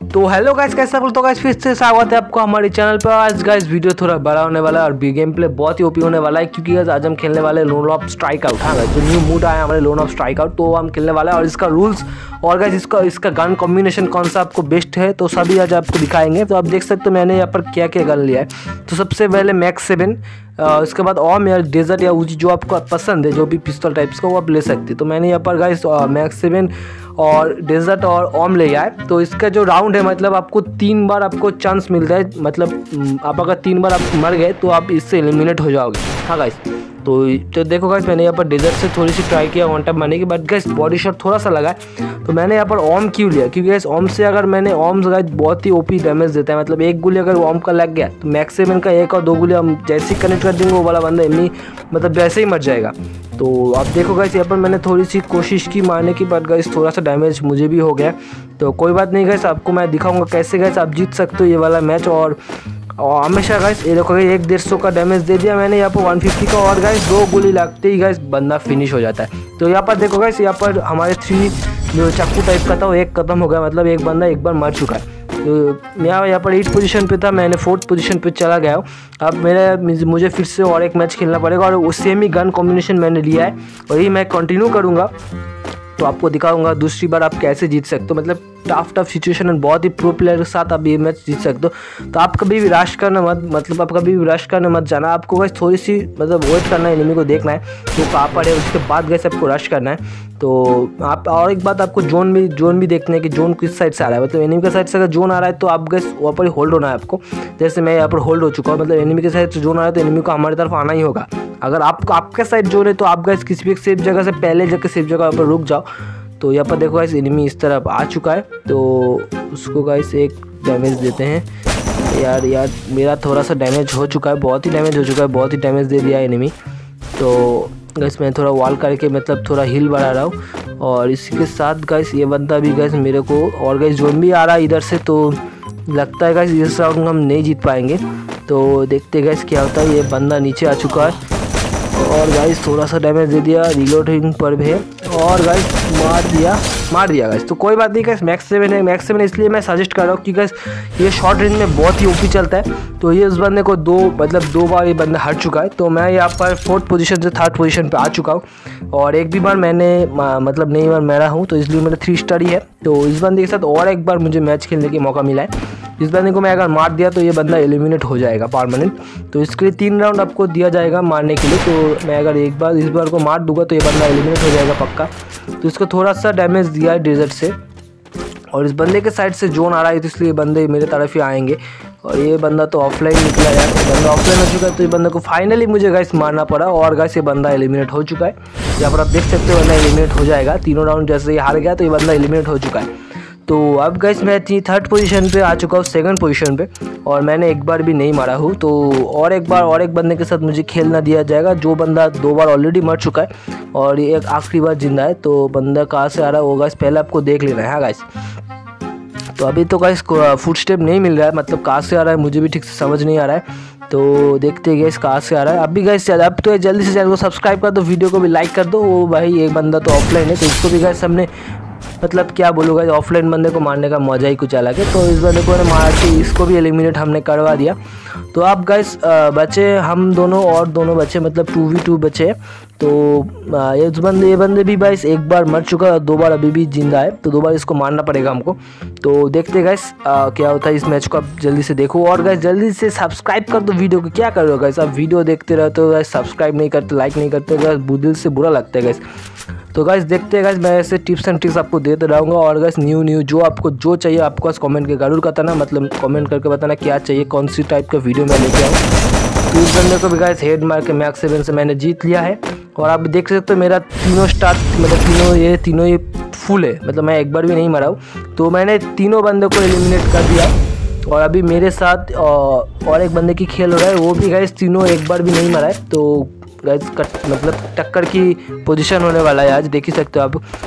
तो hello guys, कैसा तो गाइस फिर से स्वागत है आपको हमारे चैनल पर। आज गाइस वीडियो थोड़ा बड़ा होने वाला है और बी गेम प्ले बहुत ही ओपी होने वाला है, क्योंकि गाइस आज हम खेलने वाले लोन ऑफ स्ट्राइक आउट। हाँ गाइस, जो न्यू मूड आया हमारे लोन ऑफ स्ट्राइक आउट, तो हम खेलने वाला है। और इसका रूल्स और गाइस इसका गन कॉम्बिनेशन कौन सा आपको बेस्ट है तो सभी आज आपको दिखाएंगे। तो आप देख सकते हो मैंने यहाँ पर क्या क्या गन लिया है। तो सबसे पहले मैक्स 7, इसके बाद ओम या डेजर्ट या उजी, जो आपको पसंद है, जो भी पिस्तौल टाइप्स का वो आप ले सकते हैं। तो मैंने यहाँ पर गाइस मैक्स 7 और डेजर्ट और ओम ले आए। तो इसका जो राउंड है, मतलब आपको 3 बार आपको चांस मिलता है, मतलब आप अगर 3 बार आप मर गए तो आप इससे एलिमिनेट हो जाओगे। हाँ गाइस, तो देखो गाइस, मैंने यहाँ पर डेजर्ट से थोड़ी सी ट्राई किया वन टाइम मारने की, बट गाइस बॉडी शॉट थोड़ा सा लगा है। तो मैंने यहाँ पर ओम क्यों लिया, क्योंकि गाइस ओम से अगर मैंने ओम गाइस बहुत ही ओपी डैमेज देता है। मतलब एक गोली अगर ओम का लग गया तो मैक्स 7 का 1 और 2 गोली हम जैसे ही कनेक्ट कर देंगे वो वाला बंदा एमनी मतलब वैसे ही मर जाएगा। तो आप देखो गाइस, यहाँ पर मैंने थोड़ी सी कोशिश की मारने की, बट गाइस थोड़ा सा डैमेज मुझे भी हो गया। तो कोई बात नहीं गाइस, आपको मैं दिखाऊंगा कैसे गाइस आप जीत सकते हो ये वाला मैच। और हमेशा गाइस ये देखो, 150 का डैमेज दे दिया मैंने यहाँ पर 150 का, और गाइस 2 गोली लगते ही गाइस बंदा फिनिश हो जाता है। तो यहाँ पर देखो गाइस, यहाँ पर हमारे 3 जो चाकू टाइप का था वो 1 खत्म हो गया, मतलब एक बंदा एक बार मर चुका है। तो मैं यहाँ पर 8 पोजीशन पे था, मैंने 4th पोजीशन पे चला गया हूँ। अब मुझे फिर से और एक मैच खेलना पड़ेगा, और उस सेम ही गन कॉम्बिनेशन मैंने लिया है और यही मैं कंटिन्यू करूँगा। तो आपको दिखाऊंगा दूसरी बार आप कैसे जीत सकते हो, मतलब टफ सिचुएशन में बहुत ही प्रो प्लेयर के साथ आप ये मैच जीत सकते हो। तो आप कभी भी रश करना मत, मतलब आप कभी भी रश करने मत जाना। आपको बस थोड़ी सी मतलब वेट करना है, एनिमी को देखना है तो कहाँ पर है, उसके बाद गैस आपको रश करना है। तो आप और एक बात, आपको जोन भी देखना है कि जोन किस साइड से आ रहा है। मतलब एनिमी के साइड से अगर जोन आ रहा है तो आप गैस वहाँ पर ही होल्ड होना है आपको। जैसे मैं यहाँ पर होल्ड हो चुका हूँ, मतलब एनिमी के साइड से जोन आ रहा है तो एनिमी को हमारी तरफ आना ही होगा। अगर आपके साइड जोन है तो आप गैस किसी भी एक सेफ जगह से पहले जाकर सेफ जगह पर रुक जाओ। तो यहाँ पर देखो गाइस, एनिमी इस तरफ आ चुका है, तो उसको गाइस एक डैमेज देते हैं। यार मेरा थोड़ा सा डैमेज हो चुका है, बहुत ही डैमेज हो चुका है, बहुत ही डैमेज दे दिया एनिमी। तो गाइस मैं थोड़ा वॉल करके मतलब थोड़ा हील बढ़ा रहा हूँ। और इसी के साथ गाइस ये बंदा भी गाइस मेरे को, और गाइस जोन भी आ रहा है इधर से, तो लगता है गाइस इस राउंड हम नहीं जीत पाएंगे। तो देखते गाइस क्या होता है। ये बंदा नीचे आ चुका है और गाइस थोड़ा सा डैमेज दे दिया, रिलोडिंग पर भी है, और गाइस मार दिया गाइस। तो कोई बात नहीं गाइस, मैक्स 7 है। मैक्स 7 इसलिए मैं सजेस्ट कर रहा हूँ कि गाइस ये शॉर्ट रेंज में बहुत ही ओपी चलता है। तो ये उस बंदे को 2 बार ये बंदा हट चुका है। तो मैं यहाँ पर 4th पोजीशन से 3rd पोजीशन पे आ चुका हूँ, और एक भी बार मैंने मतलब नहीं बार मेरा हूँ, तो इसलिए मेरा 3 स्टार ही है। तो इस बंदे के साथ और एक बार मुझे मैच खेलने का मौका मिला है। इस बंदे को मैं अगर मार दिया तो ये बंदा एलिमिनेट हो जाएगा परमानेंट। तो इसके लिए 3 राउंड आपको दिया जाएगा मारने के लिए। तो मैं अगर इस बार को मार दूंगा तो ये बंदा एलिमिनेट हो जाएगा पक्का। तो इसको थोड़ा सा डैमेज दिया है डेजर्ट से, और इस बंदे के साइड से जोन आ रहा है तो इसलिए बंदे मेरे तरफ ही आएंगे। और ये बंदा तो ऑफलाइन निकला यार, तो बंदा ऑफलाइन हो चुका है। तो ये बंदे को फाइनली मुझे गाइस मारना पड़ा, और गाइस ये बंदा एलिमिनेट हो चुका है। यहाँ पर आप देख सकते हो बंदा एलिमिनेट हो जाएगा। 3 राउंड जैसे ये हार गया तो ये बंदा एलिमिनेट हो चुका है। तो अब गाइस मैं 3rd पोजीशन पे आ चुका हूँ 2nd पोजीशन पे, और मैंने एक बार भी नहीं मारा हूँ। तो और एक बंदे के साथ मुझे खेलना दिया जाएगा, जो बंदा 2 बार ऑलरेडी मर चुका है और ये एक आखिरी बार जिंदा है। तो बंदा कहाँ से आ रहा है वो गाइस पहले आपको देख लेना है। हाँ गाइस, तो अभी तो गाइस फुटस्टेप नहीं मिल रहा है, मतलब कहाँ से आ रहा है मुझे भी ठीक से समझ नहीं आ रहा है। तो देखते हैं गाइस कहाँ से आ रहा है। अभी गाइस अब तो जल्दी से चैनल को सब्सक्राइब कर दो, वीडियो को भी लाइक कर दो। वो भाई एक बंदा तो ऑफलाइन है, तो इसको भी गाइस हमने मतलब क्या बोलूँगा, ऑफलाइन बंदे को मारने का मजा ही कुछ अलग है। तो इस बंदे को मार के इसको भी एलिमिनेट हमने करवा दिया। तो अब गाइस बचे हम दोनों, और दोनों बचे, मतलब 2v2 बचे। तो ये बंदे भी गाइस एक बार मर चुका है, 2 बार अभी भी जिंदा है, तो 2 बार इसको मारना पड़ेगा हमको। तो देखते गाइस क्या होता है इस मैच को। आप जल्दी से देखो, और गाइस जल्दी से सब्सक्राइब कर दो वीडियो को। क्या कर रहे हो गाइस, आप वीडियो देखते रहते हो गाइस, सब्सक्राइब नहीं करते, लाइक नहीं करते गाइस, दिल से बुरा लगता है गाइस। तो गाइस देखते हैं गाइस, मैं ऐसे टिप्स एंड ट्रिक्स आपको देते रहूँगा। और गाइस न्यू जो आपको जो चाहिए आपको बस कमेंट के जरूर बताना, मतलब कमेंट करके बताना क्या चाहिए, कौन सी टाइप का वीडियो मैं लेके आऊँ। तो इस बंदे को भी गाइस हेड मार के मैक्स 7 से मैंने जीत लिया है। और आप देख सकते हो मेरा 3 स्टार, मतलब तीनों ये फुल है, मतलब मैं एक बार भी नहीं मरा हूँ। तो मैंने 3 बंदे को एलिमिनेट कर दिया, और अभी मेरे साथ और एक बंदे की खेल हो रहा है, वो भी गाइस तीनों एक बार भी नहीं मरा है। तो गाइस मतलब टक्कर की पोजीशन होने वाला है आज, देख ही सकते हो आप।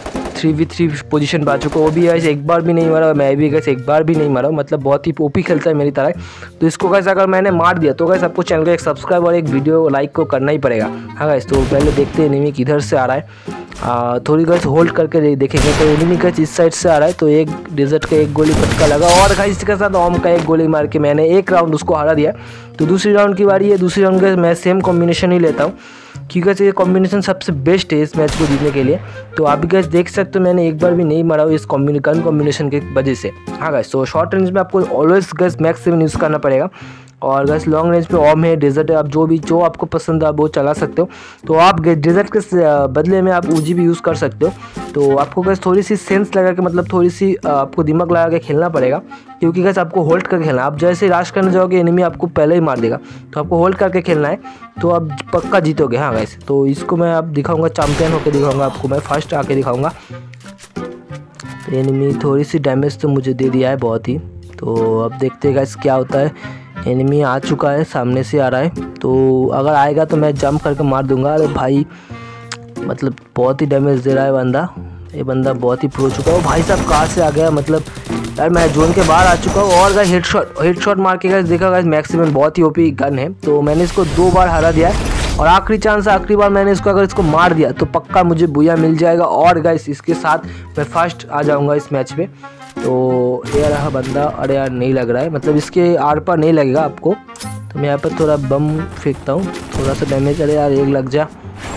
3v3 पोजीशन पा चुका हूँ। वो भी गाइस एक बार भी नहीं मारा, मैं भी गाइस एक बार भी नहीं मारा, मतलब बहुत ही ओपी खेलता है मेरी तरह। तो इसको गाइस अगर मैंने मार दिया तो गाइस आपको चैनल को एक सब्सक्राइब और एक वीडियो लाइक को करना ही पड़ेगा। हाँ गाइस, तो पहले देखते हैं एनिमी किधर से आ रहा है। थोड़ी गाइस होल्ड करके देखेंगे तो एनिमी गाइस इस साइड से आ रहा है। तो एक डेजर्ट का एक गोली पटका लगा और गाइस इसके साथ ओम का एक गोली मार के मैंने एक राउंड उसको हरा दिया। तो दूसरी राउंड की बारी है। दूसरी राउंड का मैं सेम कॉम्बिनेशन ही लेता हूँ क्योंकि ये कॉम्बिनेशन सबसे बेस्ट है इस मैच को जीतने के लिए। तो आप भी गाइस देख सकते हो मैंने एक बार भी नहीं मारा इस गन कॉम्बिनेशन की वजह से। हाँ गाइस, तो शॉर्ट रेंज में आपको ऑलवेज गाइस मैक्स 7 यूज़ करना पड़ेगा और गाइस लॉन्ग रेंज पे ओम है, डेजर्ट है, आप जो आपको पसंद है आप वो चला सकते हो। तो आप डेजर्ट के बदले में आप ऊजी भी यूज़ कर सकते हो। तो आपको गाइस थोड़ी सी सेंस लगा के, मतलब थोड़ी सी आपको दिमाग लगा के खेलना पड़ेगा क्योंकि गाइस आपको होल्ड करके खेलना है। आप जैसे राश करने जाओगे एनिमी आपको पहले ही मार देगा, तो आपको होल्ड करके खेलना है तो आप पक्का जीतोगे। हाँ गाइस, तो इसको मैं आप दिखाऊँगा, चैम्पियन होकर दिखाऊँगा आपको, मैं फर्स्ट आके दिखाऊँगा। तो एनिमी थोड़ी सी डैमेज तो मुझे दे दिया है बहुत ही। तो अब देखते हैं गाइस क्या होता है। एनिमी आ चुका है, सामने से आ रहा है, तो अगर आएगा तो मैं जंप करके मार दूंगा। अरे भाई, मतलब बहुत ही डैमेज दे रहा है बंदा, ये बंदा बहुत ही प्रो चुका है। भाई साहब कहाँ से आ गया, मतलब यार मैं जोन के बाहर आ चुका हूँ और गाइस हेडशॉट मार के गाइस देखा गाइस मैक्सिमम बहुत ही ओपी गन है। तो मैंने इसको 2 बार हरा दिया है और आखिरी चांस है, आखिरी बार मैंने इसको अगर इसको मार दिया तो पक्का मुझे बुया मिल जाएगा और गाइस इसके साथ मैं फर्स्ट आ जाऊँगा इस मैच पे। तो ये रहा बंदा। अरे यार नहीं लग रहा है, मतलब इसके आर पार नहीं लगेगा आपको। तो मैं यहाँ पर थोड़ा बम फेंकता हूँ, थोड़ा सा डैमेज। अरे यार एक लग जा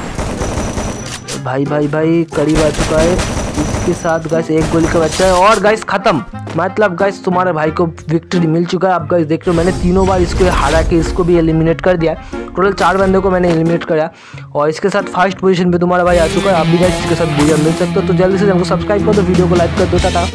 भाई, करीब आ चुका है। इसके साथ गाइस एक गोली का बच्चा है और गाइस ख़त्म। मतलब गाइस तुम्हारे भाई को विक्ट्री मिल चुका है। आप गाइस देख रहे हो मैंने 3 बार इसको हरा के इसको भी एलिमिनेट कर दिया। टोटल 4 बंदों को मैंने एलिमिनेट करा और इसके साथ फर्स्ट पोजीशन पे तुम्हारा भाई आ चुका है। आप भी गाइस इसके साथ बुया मिल सकते हो। तो जल्दी से हमको सब्सक्राइब कर दो, वीडियो को लाइक कर दो। टाटा।